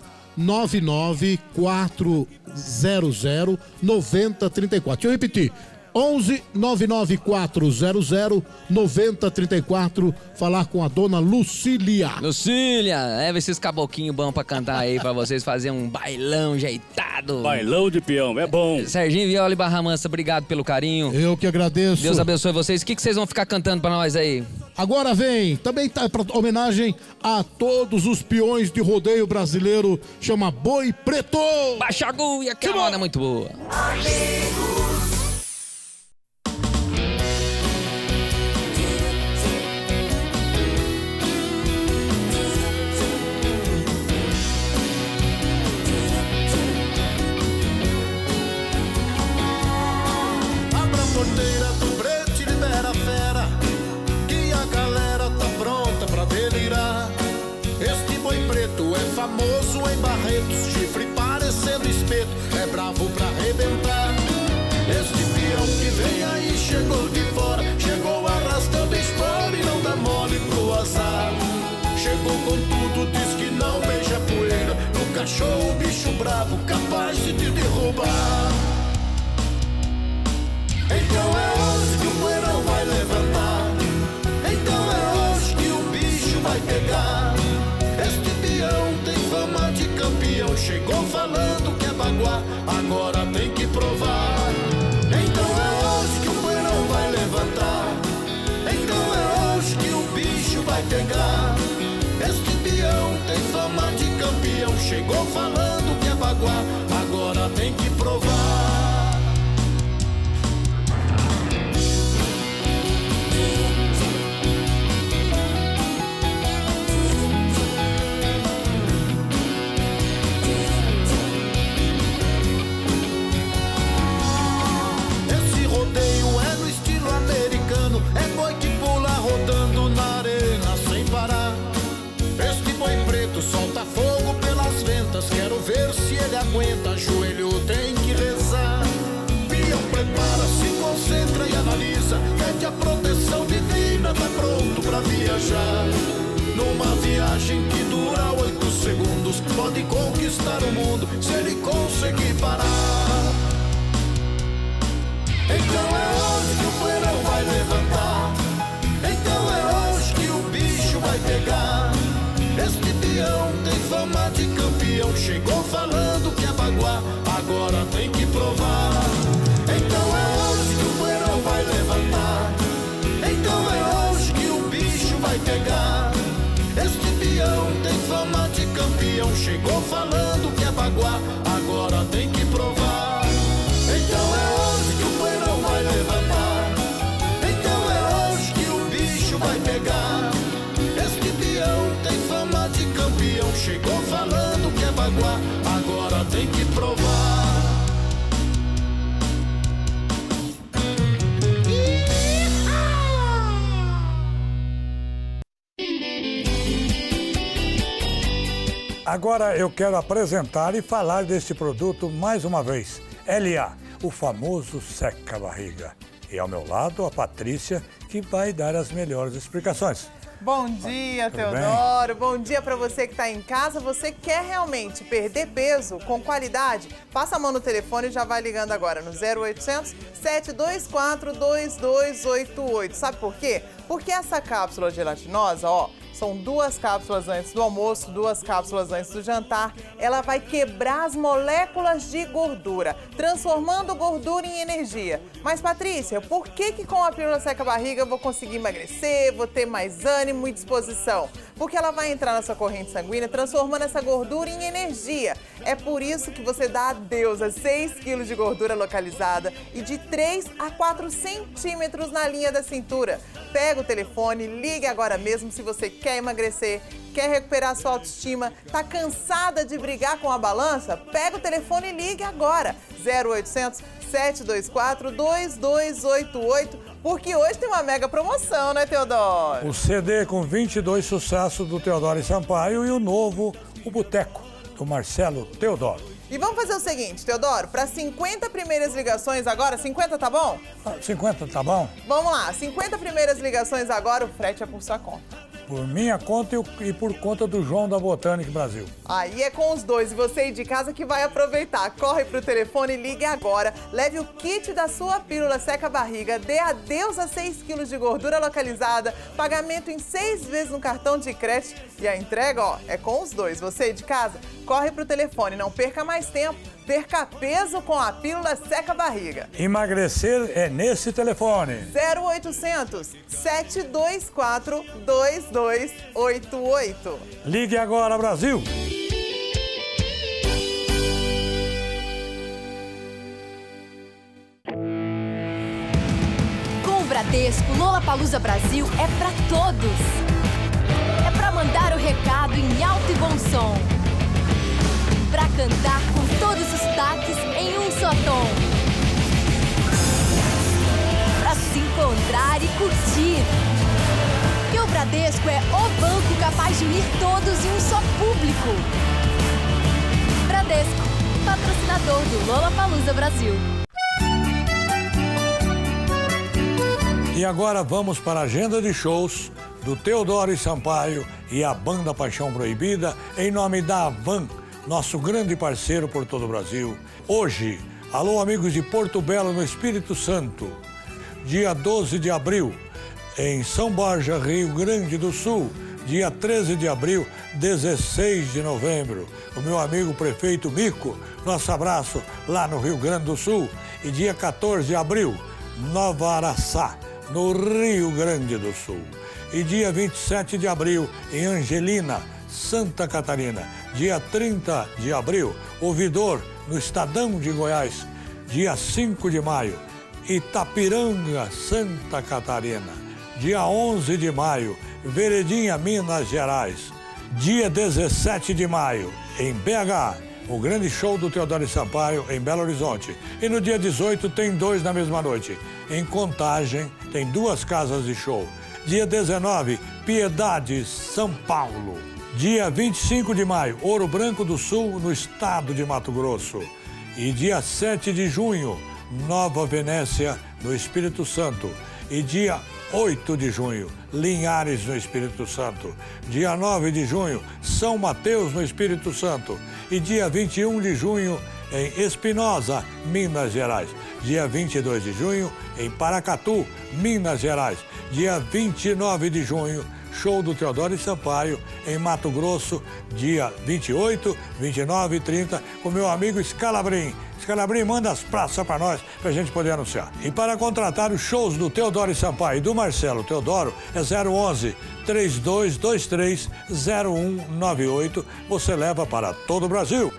99400 9034. Deixa eu repetir. 11 99400 9034. Falar com a dona Lucília. Lucília, leva esses caboquinhos bons pra cantar aí, pra vocês fazerem um bailão ajeitado. Bailão de peão, é bom. Serginho Viola e Barra Mansa, obrigado pelo carinho. Eu que agradeço. Deus abençoe vocês. O que vocês vão ficar cantando pra nós aí? Agora vem, também tá pra homenagem a todos os peões de rodeio brasileiro, chama Boi Preto. Baixa a agulha, que a moda é muito boa. Torneira do brete, libera a fera, que a galera tá pronta pra delirar. Este boi preto é famoso em Barretos, chifre parecendo espeto, é bravo pra arrebentar. Este peão que vem aí chegou de fora, chegou arrastando espora e não dá mole pro azar. Chegou com tudo, diz que não beija poeira, no cachorro bicho bravo capaz de te derrubar. Então é hoje que o poeirão vai levantar, então é hoje que o bicho vai pegar. Este peão tem fama de campeão, chegou falando que é baguá, agora tem que provar. Então é hoje que o poeirão vai levantar, então é hoje que o bicho vai pegar. Este peão tem fama de campeão, chegou falando que é baguá, agora tem que provar. É boi que pula rodando na arena sem parar. Este boi preto solta fogo pelas ventas, quero ver se ele aguenta, joelho tem que rezar. pra viajar. Numa viagem que dura 8 segundos, pode conquistar o mundo se ele conseguir parar. Então é hoje que o poeirão vai levantar. Então é hoje que o bicho vai pegar. Este peão tem fama de campeão, chegou falando que é baguá, agora tem que provar. Então é hoje que o poeirão vai levantar. Então é hoje que o bicho vai pegar. Este peão tem fama de campeão, chegou falando que é baguá, agora tem que provar. Então é hoje que o poeirão vai levantar. Então é hoje que o bicho vai pegar. Este peão tem fama de campeão, chegou falando que é baguá, agora tem que provar. Agora eu quero apresentar e falar deste produto mais uma vez. LA, o famoso seca-barriga. E ao meu lado a Patrícia, que vai dar as melhores explicações. Bom dia, Tudo Teodoro. Bom dia para você que está em casa. Você quer realmente perder peso com qualidade? Passa a mão no telefone e já vai ligando agora no 0800 724 2288. Sabe por quê? Porque essa cápsula gelatinosa, ó, são 2 cápsulas antes do almoço, 2 cápsulas antes do jantar. Ela vai quebrar as moléculas de gordura, transformando gordura em energia. Mas, Patrícia, por que com a pílula seca-barriga eu vou conseguir emagrecer, vou ter mais ânimo e disposição? Porque ela vai entrar na sua corrente sanguínea, transformando essa gordura em energia. É por isso que você dá adeus a 6 quilos de gordura localizada e de 3 a 4 centímetros na linha da cintura. Pega o telefone, ligue agora mesmo se você quer emagrecer, quer recuperar sua autoestima, tá cansada de brigar com a balança? Pega o telefone e ligue agora. 0800 724 2288, porque hoje tem uma mega promoção, né, Teodoro? O CD com 22 sucessos do Teodoro Sampaio e o novo, o Boteco, do Marcelo Teodoro. E vamos fazer o seguinte, Teodoro, para 50 primeiras ligações agora, 50 tá bom? 50 tá bom? Vamos lá, 50 primeiras ligações agora, o frete é por sua conta. Por minha conta e por conta do João da Botânica Brasil. Aí é com os dois, e você aí de casa que vai aproveitar. Corre pro telefone e ligue agora. Leve o kit da sua pílula seca-barriga, dê adeus a 6 quilos de gordura localizada, pagamento em 6 vezes no cartão de crédito e a entrega, ó, é com os dois. Você aí de casa, corre pro telefone, não perca mais tempo. Perca peso com a pílula seca-barriga. Emagrecer é nesse telefone. 0800 724 2288. Ligue agora, Brasil. Com o Bradesco, Lollapalooza Brasil é pra todos. É pra mandar o recado em alto e bom som. Pra cantar com todos os sotaques em um só tom. Pra se encontrar e curtir. E o Bradesco é o banco capaz de unir todos em um só público. Bradesco, patrocinador do Lollapalooza Brasil. E agora vamos para a agenda de shows do Teodoro Sampaio e a Banda Paixão Proibida, em nome da Avan, nosso grande parceiro por todo o Brasil. Hoje, alô amigos de Porto Belo, no Espírito Santo, dia 12 de abril, em São Borja, Rio Grande do Sul, dia 13 de abril, 16 de novembro, o meu amigo prefeito Mico, nosso abraço lá no Rio Grande do Sul, e dia 14 de abril, Nova Araçá, no Rio Grande do Sul, e dia 27 de abril, em Angelina, Santa Catarina. Dia 30 de abril, Ouvidor, no Estadão de Goiás. Dia 5 de maio, Itapiranga, Santa Catarina. Dia 11 de maio, Veredinha, Minas Gerais. Dia 17 de maio, em BH, o grande show do Teodoro Sampaio, em Belo Horizonte. E no dia 18 tem 2 na mesma noite. Em Contagem, tem 2 casas de show. Dia 19, Piedade, São Paulo. Dia 25 de maio, Ouro Branco do Sul, no estado de Mato Grosso. E dia 7 de junho, Nova Venécia, no Espírito Santo. E dia 8 de junho, Linhares, no Espírito Santo. Dia 9 de junho, São Mateus, no Espírito Santo. E dia 21 de junho, em Espinosa, Minas Gerais. Dia 22 de junho, em Paracatu, Minas Gerais. Dia 29 de junho, show do Teodoro e Sampaio, em Mato Grosso, dia 28, 29 e 30, com meu amigo Scalabrin. Scalabrin, manda as praças para nós, para a gente poder anunciar. E para contratar os shows do Teodoro e Sampaio e do Marcelo Teodoro, é 011 3223 0198. Você leva para todo o Brasil.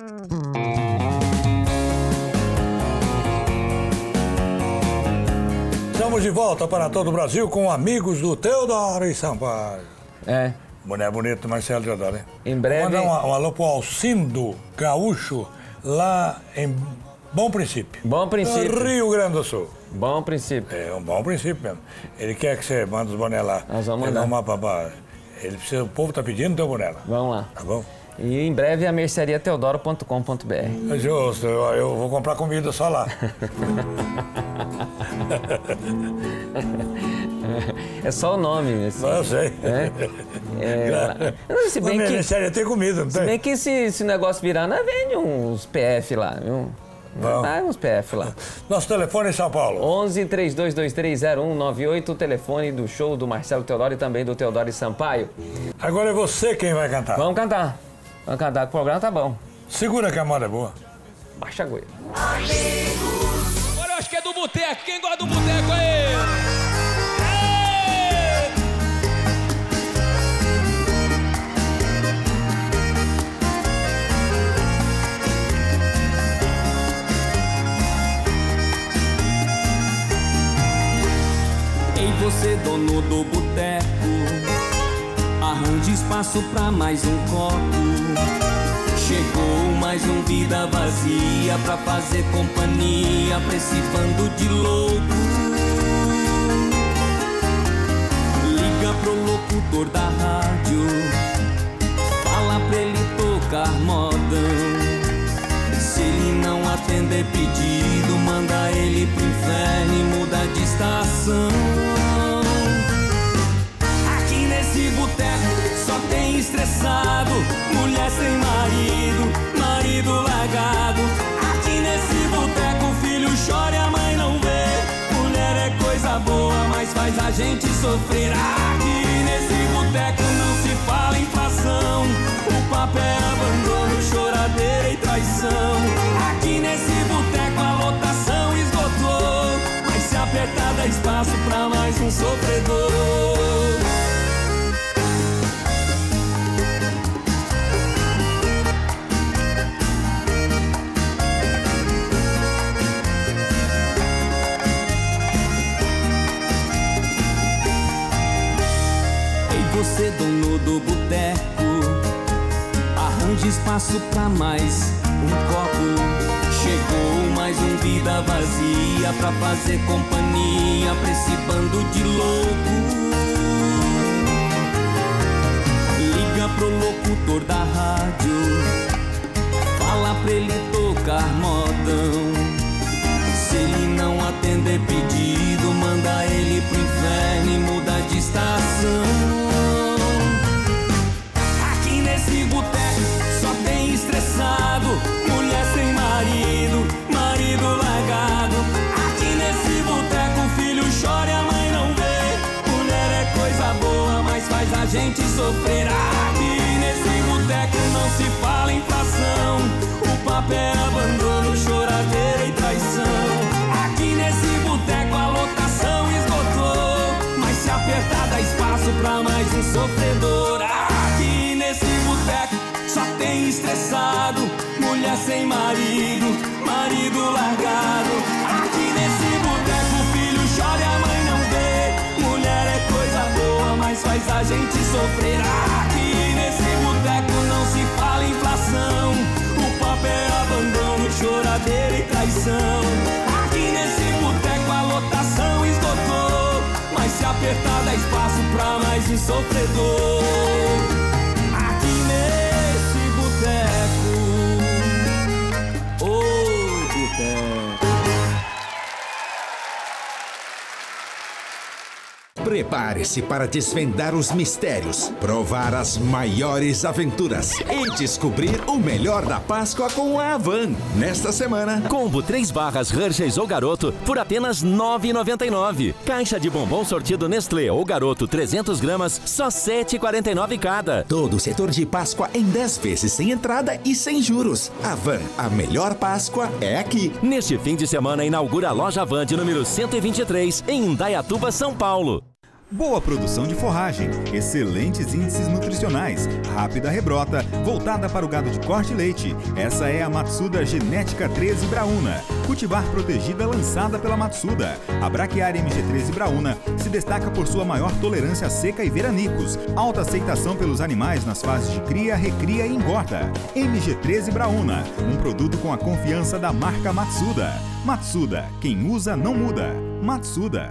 Estamos de volta para todo o Brasil com amigos do Teodoro e Sampaio. É. Boné bonito, Marcelo Teodoro, hein? Em breve... Manda um alô pro Alcindo Gaúcho, lá em Bom Princípio. Bom Princípio. Rio Grande do Sul. Bom Princípio. É um bom princípio mesmo. Ele quer que você manda os boné lá. Nós vamos mandar. Ele precisa, o povo tá pedindo teu boné lá. Vamos lá. Tá bom? E em breve a merceariateodoro.com.br. É justo, eu vou comprar comida só lá. É só o nome. Assim. Eu sei. Se bem que mercearia tem comida, não tem? Se bem que esse negócio virar, nós vende uns PF lá, viu? Vai uns PF lá. Nosso telefone em São Paulo. 11 3223 0198, o telefone do show do Marcelo Teodoro e também do Teodoro e Sampaio. Agora é você quem vai cantar. Vamos cantar. Vamos cantar, o programa tá bom. Segura que a moda é boa. Baixa a goia. Agora eu acho que é do boteco. Quem gosta do boteco aí? Ei, você, dono do boteco, arranje espaço pra mais um copo. Chegou mais um Vida Vazia pra fazer companhia pra esse bando de louco. Liga pro locutor da rádio, fala pra ele tocar modão. Se ele não atender pedido, manda ele pro inferno e muda de estação. Aqui nesse boteco só tem estressado, mulher sem marido, marido largado. Aqui nesse boteco o filho chora e a mãe não vê. Mulher é coisa boa, mas faz a gente sofrer. Aqui nesse boteco não se fala inflação, o papo é abandono, choradeira e traição. Aqui nesse boteco a lotação esgotou, mas se apertar dá espaço pra mais um sofredor. Você, dono do boteco, arranje espaço pra mais um copo. Chegou mais um Vida Vazia pra fazer companhia pra esse bando de louco. Liga pro locutor da rádio, fala pra ele tocar modão. Se ele não atender pedido, manda ele pro inferno e muda de estação. Aqui nesse boteco só tem estressado, mulher sem marido, marido largado. Aqui nesse boteco o filho chora e a mãe não vê. Mulher é coisa boa, mas faz a gente sofrer. Aqui nesse boteco não se fala inflação, o papo é abandono, choradeira e traição. Aqui nesse boteco a lotação esgotou, mas se apertar dá espaço pra mais um sofredor. Aqui nesse boteco só tem estressado, mulher sem marido, marido largado. Aqui nesse boteco o filho chora e a mãe não vê. Mulher é coisa boa, mas faz a gente sofrer. Aqui nesse boteco não se fala inflação, o papo é abandono, choradeira e traição. Aqui nesse boteco a lotação esgotou, mas se apertar dá espaço pra mais um sofredor. Aqui nesse boteco, ô boteco. Prepare-se para desvendar os mistérios, provar as maiores aventuras e descobrir o melhor da Páscoa com a Havan. Nesta semana, combo 3 barras Hershey's ou Garoto por apenas R$ 9,99. Caixa de bombom sortido Nestlé ou Garoto 300 gramas, só R$ 7,49 cada. Todo o setor de Páscoa em 10 vezes sem entrada e sem juros. Havan, a melhor Páscoa é aqui. Neste fim de semana, inaugura a loja Havan de número 123, em Indaiatuba, São Paulo. Boa produção de forragem, excelentes índices nutricionais, rápida rebrota, voltada para o gado de corte e leite. Essa é a Matsuda Genética 13 Brauna, cultivar protegida lançada pela Matsuda. A Braquiária MG13 Brauna se destaca por sua maior tolerância à seca e veranicos, alta aceitação pelos animais nas fases de cria, recria e engorda. MG13 Brauna, um produto com a confiança da marca Matsuda. Matsuda, quem usa não muda. Matsuda.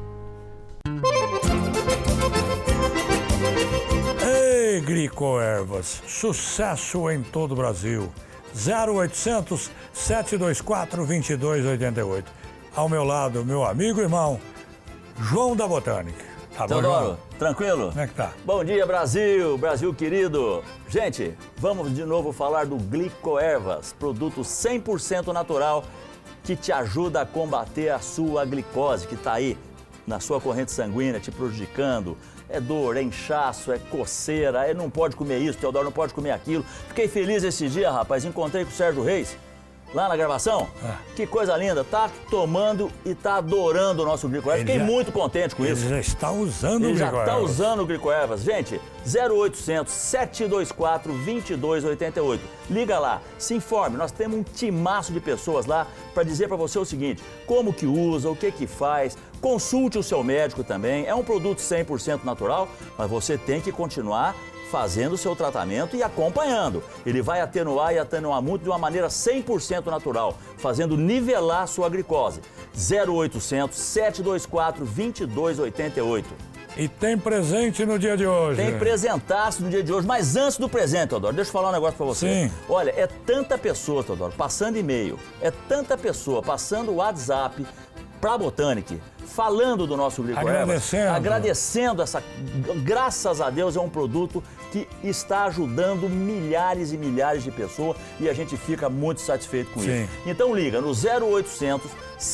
Ei, Glicoervas, sucesso em todo o Brasil. 0800 724 2288. Ao meu lado, meu amigo e irmão, João da Botânica. Tá bom, Teodoro, tranquilo? Como é que tá? Bom dia, Brasil, Brasil querido. Gente, vamos de novo falar do Glicoervas, produto 100% natural que te ajuda a combater a sua glicose, que tá aí na sua corrente sanguínea, te prejudicando. É dor, é inchaço, é coceira, não pode comer isso, Teodoro não pode comer aquilo. Fiquei feliz esse dia, rapaz, encontrei com o Sérgio Reis, lá na gravação. Que coisa linda, tá tomando e tá adorando o nosso Glicoervas. Fiquei muito contente com isso. Ele já está usando o Glicoervas. Ele já está usando o Glicoervas. Gente, 0800 724 2288. Liga lá, se informe. Nós temos um timaço de pessoas lá para dizer para você o seguinte: como que usa, o que que faz. Consulte o seu médico também. É um produto 100% natural, mas você tem que continuar fazendo o seu tratamento e acompanhando. Ele vai atenuar e atenuar muito de uma maneira 100% natural, fazendo nivelar a sua glicose. 0800 724 2288. E tem presente no dia de hoje. Tem presentaço no dia de hoje, mas antes do presente, Teodoro, deixa eu falar um negócio pra você. Sim. Olha, é tanta pessoa, Teodoro, passando e-mail, é tanta pessoa passando WhatsApp pra Botânica, falando do nosso Glicoervas, agradecendo essa... Graças a Deus é um produto que está ajudando milhares e milhares de pessoas e a gente fica muito satisfeito com isso. Então liga no 0800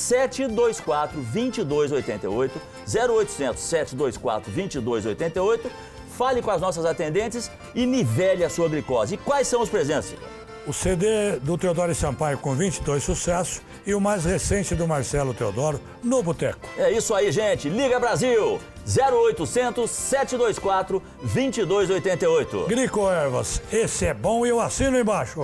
724 2288, 0800 724 2288, fale com as nossas atendentes e nivele a sua glicose. E quais são os presentes? O CD do Teodoro Sampaio com 22 sucessos e o mais recente do Marcelo Teodoro, No Boteco. É isso aí, gente. Liga Brasil! 0800 724 2288. Glicoervas, esse é bom e eu assino embaixo.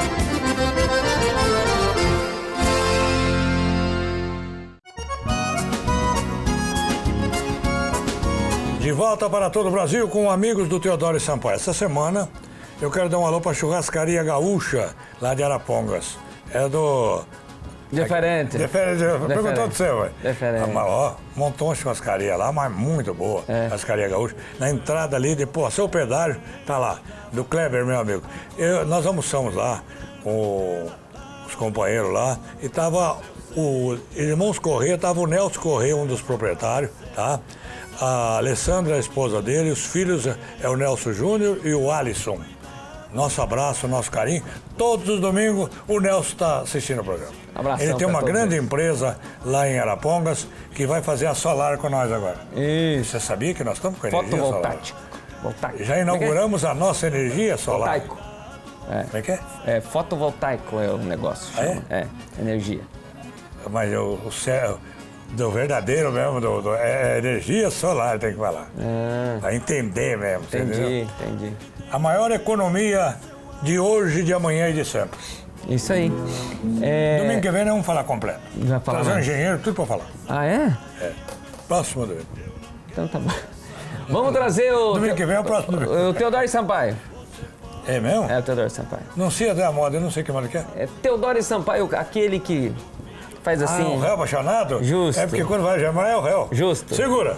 De volta para todo o Brasil com amigos do Teodoro Sampaio. Essa semana eu quero dar um alô para a Churrascaria Gaúcha, lá de Arapongas. É do... Diferente. Perguntou do seu, velho. Diferente. Ó, montou uma churrascaria lá, mas muito boa. Churrascaria Gaúcha. Na entrada ali, depois, seu pedágio, tá lá. Do Kleber, meu amigo. Nós almoçamos lá com os companheiros lá. E tava o Irmãos Corrêa, tava o Nelson Corrêa, um dos proprietários, tá? A Alessandra, a esposa dele, os filhos é o Nelson Júnior e o Alisson. Nosso abraço, nosso carinho. Todos os domingos o Nelson está assistindo o programa. Abração. Ele tem uma grande empresa lá em Arapongas que vai fazer a solar com nós agora. Isso. Você sabia que nós estamos com energia solar? Voltaico. Já inauguramos a nossa energia solar. Voltaico. Como é que é? É fotovoltaico é o negócio. É, energia. Mas o céu... Do verdadeiro mesmo, é energia solar, tem que falar. Pra entender mesmo, entendi. A maior economia de hoje, de amanhã e de sempre. Isso aí. Domingo que vem nós vamos falar completo. Já falar trazer um engenheiro, tudo pra falar. Ah, é? Próximo domingo. Então tá bom. Vamos trazer o... Domingo que vem é o próximo domingo. O Teodoro Sampaio. É mesmo? É o Teodoro Sampaio. Não sei até a moda, eu não sei que moda que é. É Teodoro Sampaio, aquele que... Faz assim. O réu apaixonado? Justo. É porque quando vai chamar é o réu. Justo. Segura.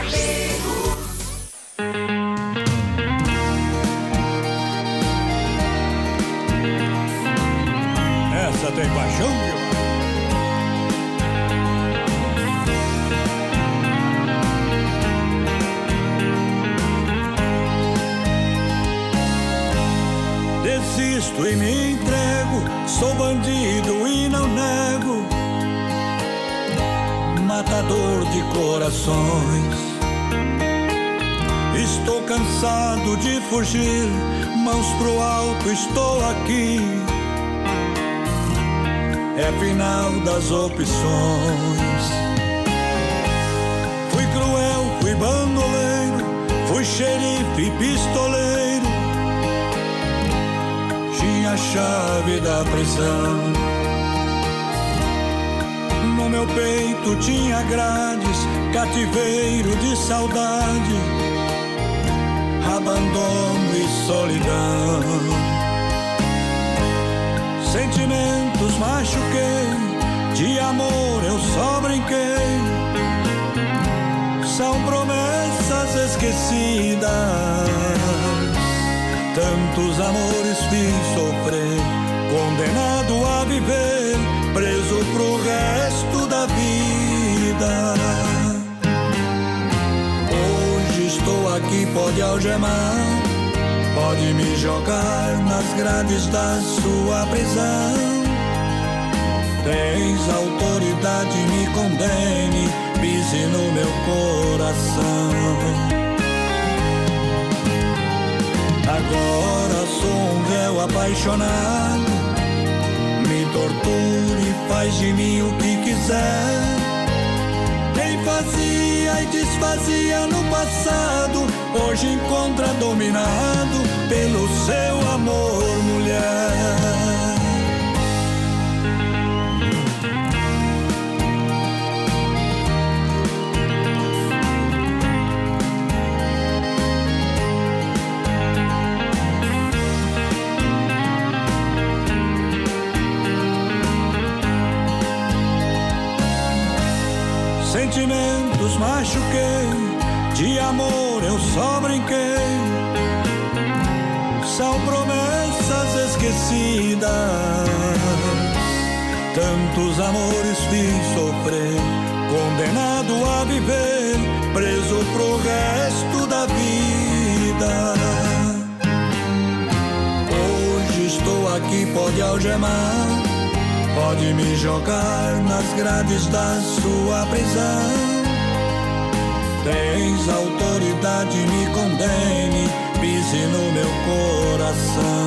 Essa tem paixão demais. visto e me entrego. Sou bandido e não nego, matador de corações. Estou cansado de fugir, mãos pro alto, estou aqui. É final das opções. Fui cruel, fui bandoleiro, fui xerife e pistoleiro. Tinha a chave da prisão. No meu peito tinha grades, cativeiro de saudade, abandono e solidão. Sentimentos machuquei, de amor eu só brinquei. São promessas esquecidas, tantos amores fiz sofrer, condenado a viver, preso pro resto da vida. Hoje estou aqui, pode algemar, pode me jogar nas grades da sua prisão. Tens autoridade, me condene, pise no meu coração. Agora sou um réu apaixonado, me torture, faz de mim o que quiser. Quem fazia e desfazia no passado, hoje encontra dominado pelo seu amor, mulher. Sentimentos machuquei, de amor eu só brinquei. São promessas esquecidas, tantos amores fiz sofrer, condenado a viver, preso pro resto da vida. Hoje estou aqui, pode algemar, pode me jogar nas grades da sua prisão. Tens autoridade, me condene, pise no meu coração.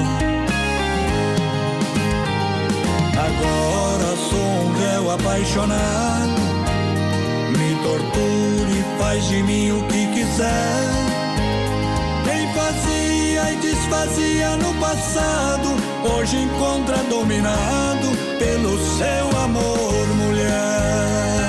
Agora sou um réu apaixonado, me torture, faz de mim o que quiser. Quem fazia e desfazia no passado, hoje encontra dominado pelo seu amor, mulher.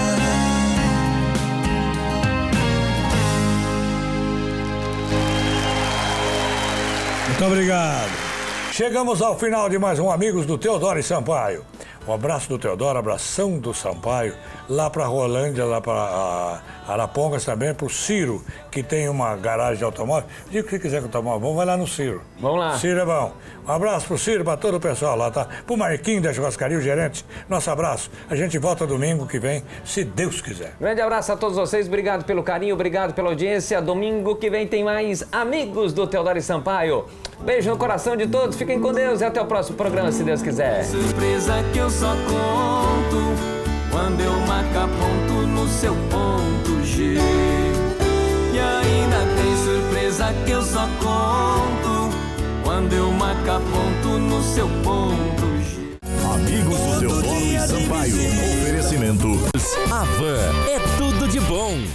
Muito obrigado. Chegamos ao final de mais um Amigos do Teodoro e Sampaio. Um abraço do Teodoro, abração do Sampaio, lá para Rolândia, lá para Arapongas também, para o Ciro, que tem uma garagem de automóvel. Diga o que quiser com automóvel bom, vai lá no Ciro. Vamos lá. Ciro é bom. Um abraço pro Ciro, para todo o pessoal lá, tá? Pro Marquinhos da Churrascaria, o gerente, nosso abraço. A gente volta domingo que vem, se Deus quiser. Grande abraço a todos vocês, obrigado pelo carinho, obrigado pela audiência. Domingo que vem tem mais Amigos do Teodoro e Sampaio. Beijo no coração de todos, fiquem com Deus e até o próximo programa, se Deus quiser. Surpresa que eu só conto quando eu marcar ponto no seu ponto G. E ainda tem surpresa que eu só conto quando eu marcar ponto no seu ponto G. Amigos do Teodoro e Sampaio. Oferecimento. A Van é tudo de bom.